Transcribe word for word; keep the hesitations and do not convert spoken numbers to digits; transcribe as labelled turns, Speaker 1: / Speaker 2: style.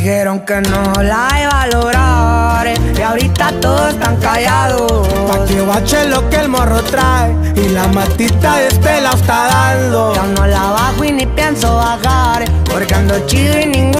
Speaker 1: dijeron que no la iba a lograr y ahorita todos están callados.
Speaker 2: Pa' que bache lo que el morro trae y la matita de este la está dando.
Speaker 1: Ya no la bajo y ni pienso bajar porque ando chido y